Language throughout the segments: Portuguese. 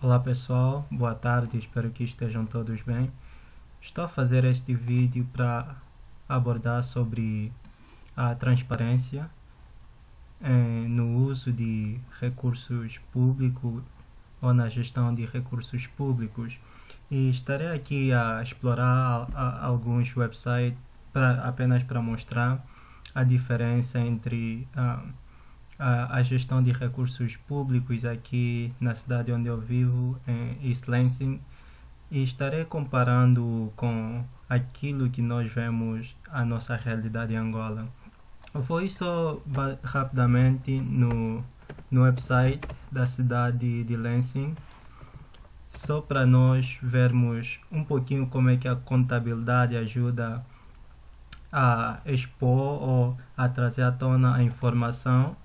Olá pessoal, boa tarde, espero que estejam todos bem. Estou a fazer este vídeo para abordar sobre a transparência no uso de recursos públicos ou na gestão de recursos públicos. E estarei aqui a explorar alguns websites apenas para mostrar a diferença entre a gestão de recursos públicos aqui na cidade onde eu vivo, em East Lansing, e estarei comparando com aquilo que nós vemos a nossa realidade em Angola. Eu vou ir só rapidamente no website da cidade de Lansing, só para nós vermos um pouquinho como é que a contabilidade ajuda a expor ou a trazer à tona a informação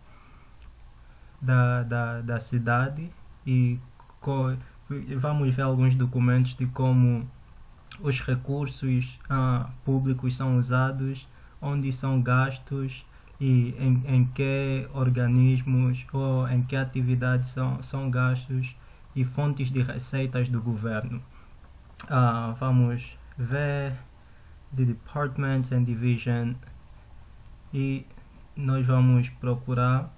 da cidade, e vamos ver alguns documentos de como os recursos públicos são usados, onde são gastos e em que organismos ou em que atividades são gastos e fontes de receitas do governo. Vamos ver the departments and division e nós vamos procurar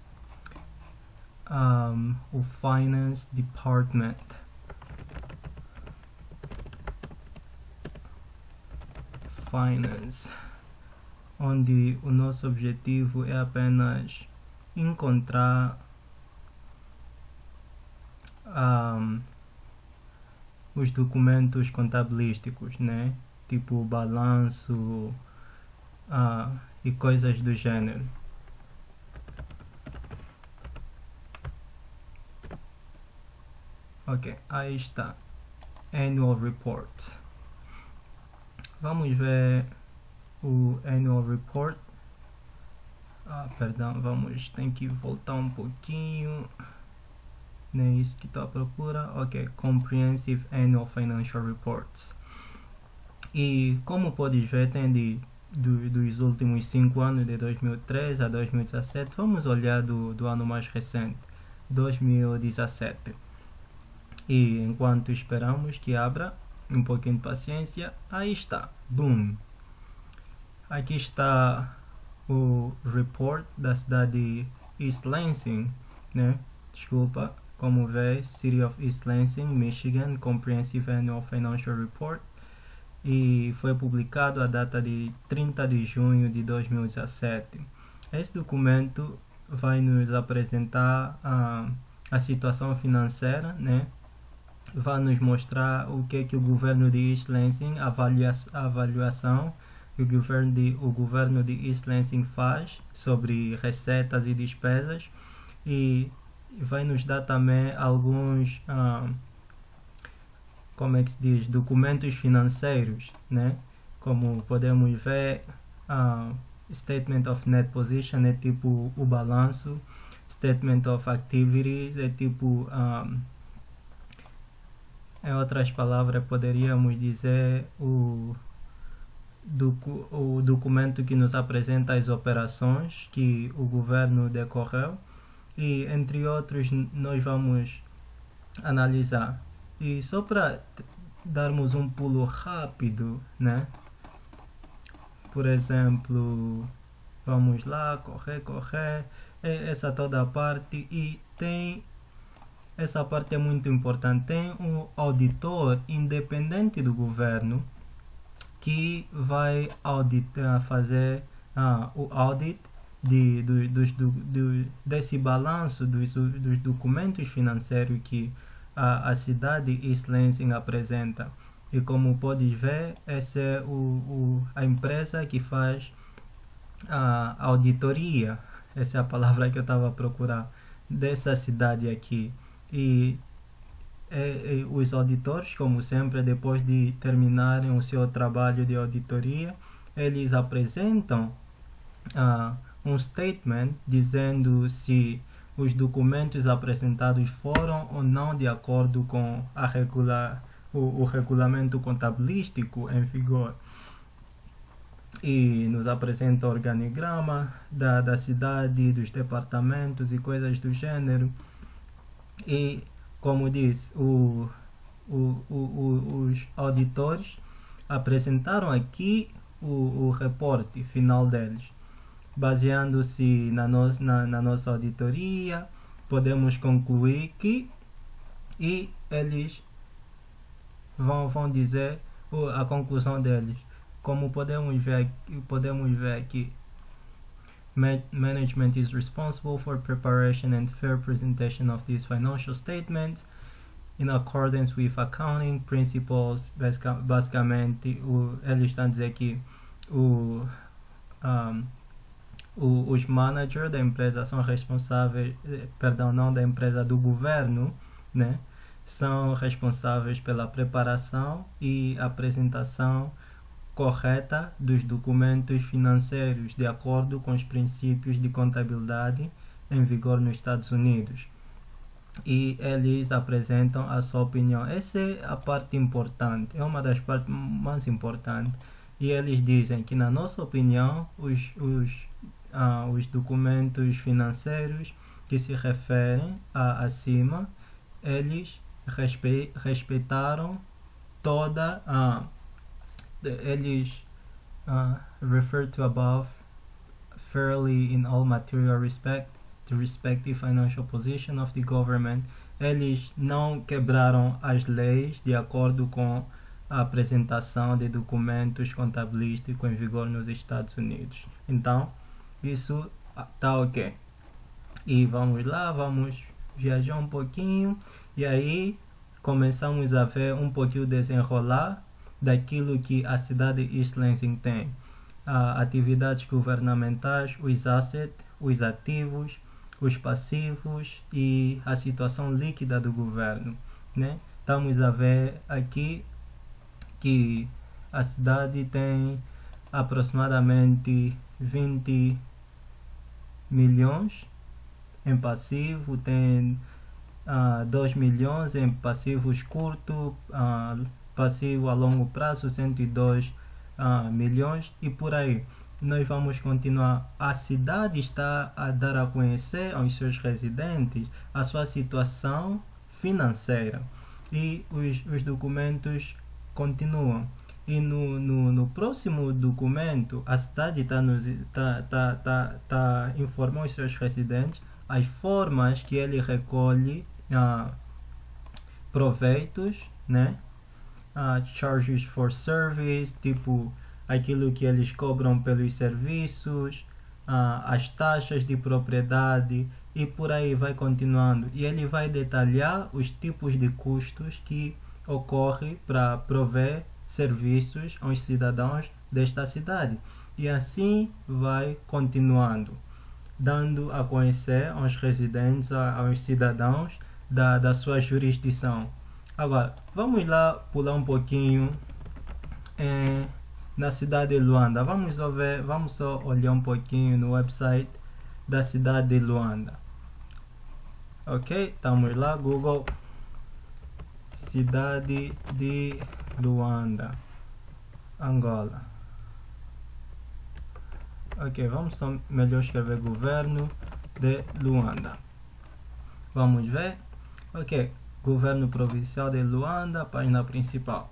o Finance Department. Finance, onde o nosso objetivo é apenas encontrar os documentos contabilísticos, né? Tipo balanço e coisas do gênero. Ok, aí está, Annual Report. Vamos ver o Annual Report. Perdão, tem que voltar um pouquinho. Não é isso que estou à procura. Ok, Comprehensive Annual Financial Reports. E como podes ver, tem dos últimos 5 anos, de 2013 a 2017. Vamos olhar do ano mais recente, 2017. E enquanto esperamos que abra, um pouquinho de paciência, aí está, boom! Aqui está o report da cidade de East Lansing, né? Desculpa, como vê, City of East Lansing, Michigan, Comprehensive Annual Financial Report, e foi publicado a data de 30 de junho de 2017. Esse documento vai nos apresentar a situação financeira, né? Vai nos mostrar o que o governo de East Lansing, a avaliação que o governo de East Lansing faz sobre receitas e despesas, e vai nos dar também alguns como é que se diz, documentos financeiros, né? Como podemos ver, Statement of Net Position é tipo o balanço, Statement of Activities é tipo em outras palavras, poderíamos dizer o documento que nos apresenta as operações que o governo decorreu, e entre outros nós vamos analisar. E só para darmos um pulo rápido, né? Por exemplo, vamos lá, correr, essa toda a parte, e tem essa parte é muito importante. Tem um auditor independente do governo que vai fazer o audit desse balanço, dos documentos financeiros que a cidade de East Lansing apresenta. E como podes ver, essa é a empresa que faz a auditoria, essa é a palavra que eu estava a procurar, dessa cidade aqui. E os auditores, como sempre, depois de terminarem o seu trabalho de auditoria, eles apresentam um statement dizendo se os documentos apresentados foram ou não de acordo com o regulamento contabilístico em vigor. E nos apresenta o organigrama da cidade, dos departamentos e coisas do gênero. E como disse, os auditores apresentaram aqui o reporte final deles. Baseando-se na nossa auditoria, podemos concluir que eles vão dizer a conclusão deles. Como podemos ver aqui, management is responsible for preparation and fair presentation of these financial statements in accordance with accounting principles. Basicamente, eles estão a dizer que os managers da empresa são responsáveis, não da empresa, do governo, né? São responsáveis pela preparação e apresentação correta dos documentos financeiros de acordo com os princípios de contabilidade em vigor nos Estados Unidos. E eles apresentam a sua opinião. Essa é a parte importante, é uma das partes mais importantes. E eles dizem que, na nossa opinião, os documentos financeiros que se referem acima, eles respeitaram toda eles refer to above fairly in all material respect the respective financial position of the government. Eles não quebraram as leis de acordo com a apresentação de documentos contabilísticos em vigor nos Estados Unidos. Então, isso tá ok. E vamos lá, vamos viajar um pouquinho e aí começamos a ver um pouquinho desenrolar daquilo que a cidade de East Lansing tem. Atividades governamentais, os assets, os ativos, os passivos e a situação líquida do governo, né? Estamos a ver aqui que a cidade tem aproximadamente 20 milhões em passivo, tem 2 milhões em passivos curto, passivo a longo prazo 102 milhões e por aí. Nós vamos continuar. A cidade está a dar a conhecer aos seus residentes a sua situação financeira e os documentos continuam. E no próximo documento, a cidade está informando os seus residentes as formas que ele recolhe proveitos, né? Charges for service, tipo aquilo que eles cobram pelos serviços, as taxas de propriedade e por aí vai continuando. E ele vai detalhar os tipos de custos que ocorrem para prover serviços aos cidadãos desta cidade. E assim vai continuando, dando a conhecer aos residentes, aos cidadãos da sua jurisdição. Agora, vamos lá pular um pouquinho na cidade de Luanda. Vamos só olhar um pouquinho no website da cidade de Luanda. Ok, estamos lá, Google, cidade de Luanda, Angola. Ok, vamos só melhor escrever governo de Luanda. Vamos ver. Ok, governo provincial de Luanda, página principal.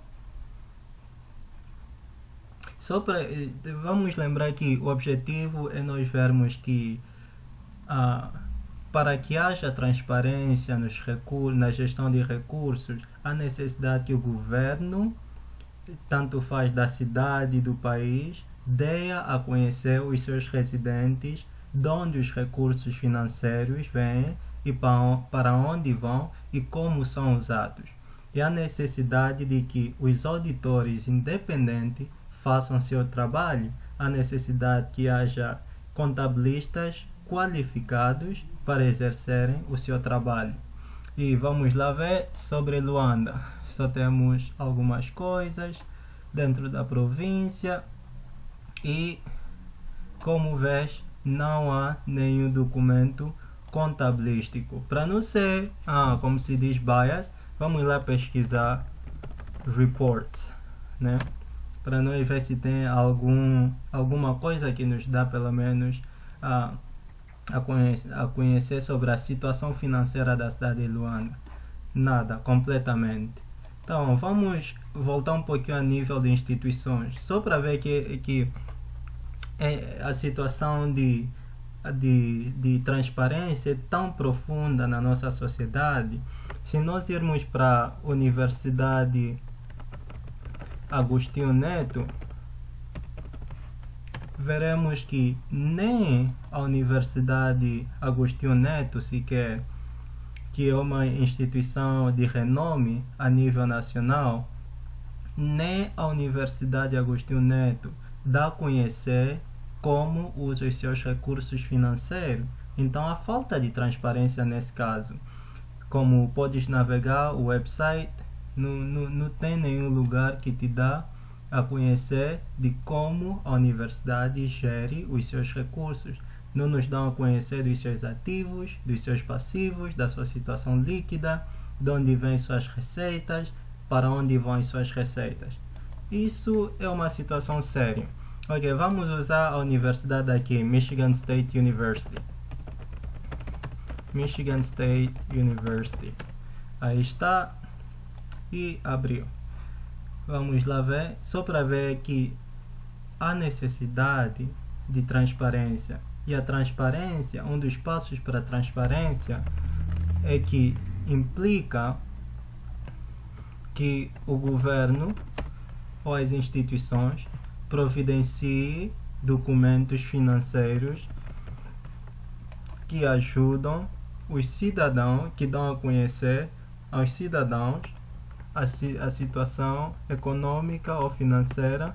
Vamos lembrar que o objetivo é nós vermos que para que haja transparência na gestão de recursos, há necessidade que o governo, tanto faz da cidade e do país, dê a conhecer os seus residentes de onde os recursos financeiros vêm e para onde vão e como são usados. E há necessidade de que os auditores independentes façam seu trabalho. Há necessidade que haja contabilistas qualificados para exercerem o seu trabalho. E vamos lá ver sobre Luanda. Só temos algumas coisas dentro da província e, como vês, não há nenhum documento contabilístico. Para não ser, como se diz, bias, vamos lá pesquisar reports, né? Para nós ver se tem alguma coisa que nos dá pelo menos a conhecer sobre a situação financeira da cidade de Luanda. Nada, completamente. Então, vamos voltar um pouquinho a nível de instituições, só para ver que a situação de transparência é tão profunda na nossa sociedade. Se nós irmos para a Universidade Agostinho Neto, veremos que nem a Universidade Agostinho Neto sequer, que é uma instituição de renome a nível nacional, nem a Universidade Agostinho Neto dá a conhecer como usa os seus recursos financeiros. Então há falta de transparência nesse caso. Como podes navegar o website, não tem nenhum lugar que te dá a conhecer de como a universidade gere os seus recursos. Não nos dão a conhecer dos seus ativos, dos seus passivos, da sua situação líquida, de onde vêm suas receitas, para onde vão as suas receitas. Isso é uma situação séria. Ok, vamos usar a universidade aqui, Michigan State University. Michigan State University. Aí está. E abriu. Vamos lá ver, só para ver que há necessidade de transparência. E a transparência, um dos passos para a transparência é que implica que o governo ou as instituições providencie documentos financeiros que ajudam os cidadãos, que dão a conhecer aos cidadãos a situação econômica ou financeira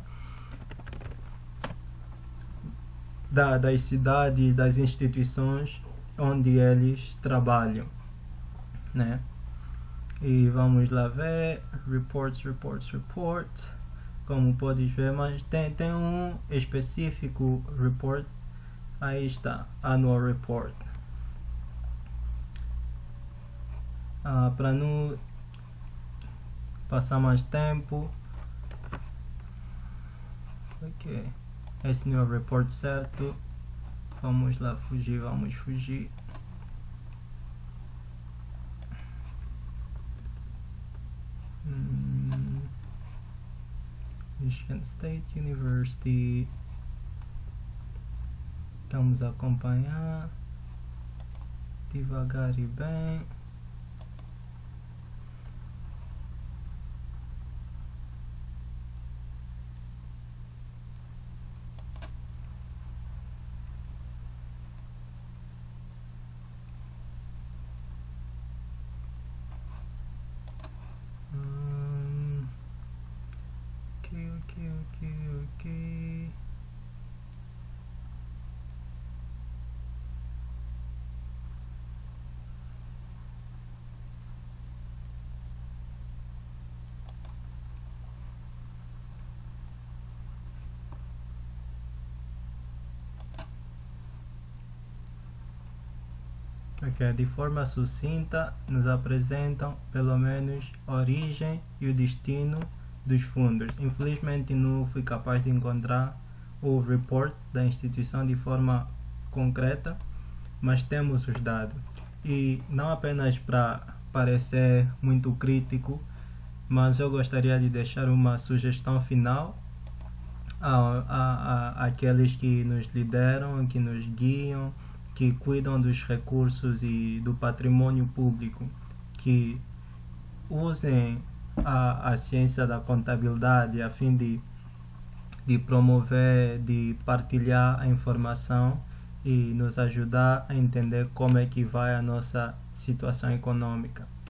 das cidades, das instituições onde eles trabalham, né? E vamos lá ver, reports, como podes ver, mas tem um específico report, aí está, annual report. Para não passar mais tempo, ok, esse não é o report certo, vamos lá fugir, Michigan State University, estamos a acompanhar devagar e bem. Ok. Ok, de forma sucinta nos apresentam pelo menos a origem e o destino dos fundos. Infelizmente não fui capaz de encontrar o report da instituição de forma concreta, mas temos os dados. E não apenas para parecer muito crítico, mas eu gostaria de deixar uma sugestão final àqueles que nos lideram, que nos guiam, que cuidam dos recursos e do patrimônio público, que usem a ciência da contabilidade a fim de promover, de partilhar a informação e nos ajudar a entender como é que vai a nossa situação econômica.